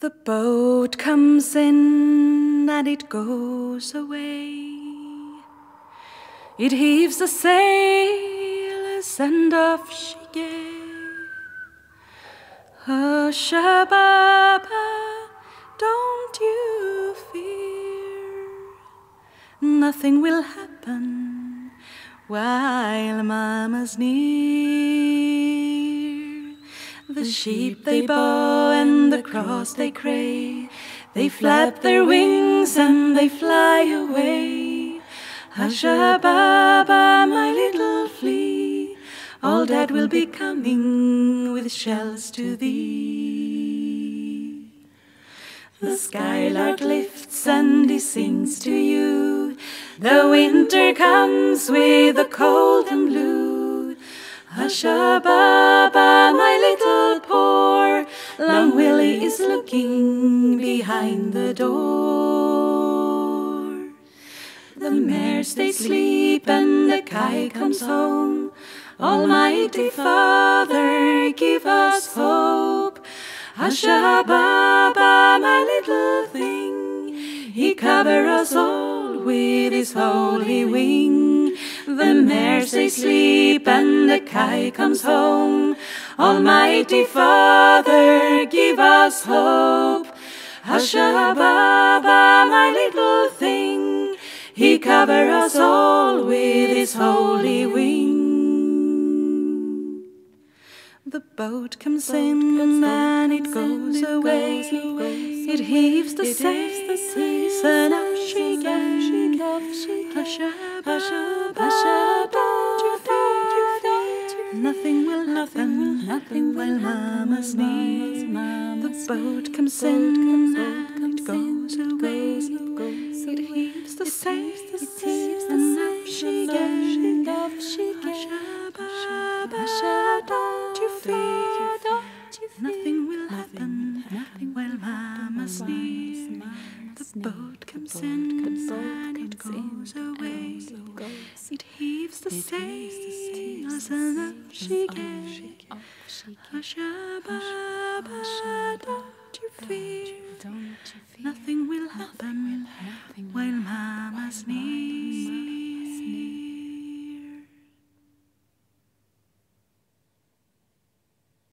The boat comes in and it goes away. It heaves the sails and off she gave. Hush-a-baba, don't you fear. Nothing will happen while Mama's near. The sheep they baw and the crows they cray. They flap their wings and they fly away. Hush-a-baba, my little flea, all Dad will be coming with shells to thee. The skylark lifts and he sings to you. The winter comes with the cold and blue. Hush-a-baba, my little poor, Long Willie is looking behind the door. The mares they sleep and the kite comes home. Almighty Father, give us hope. Hush-a-baba, my little thing, He cover us all with His holy wing. The mares they sleep and the kite comes home. Almighty Father, give us hope. Hush-a-baba, my little thing, He cover us all with His holy wing. The boat comes in and it goes away. It heaves the sails and up she goes. Hush-a-baba, don't you fear. Nothing will happen while Mama's near. The boat comes in and it goes away. It heaves the sails and up she goes. Hush-a-baba, don't you fear. Nothing will happen while Mama's near. The boat comes in and it goes away. It heaves the sails and up she goes. Hush-a-baba, don't you fear. Nothing will happen while Mama's near.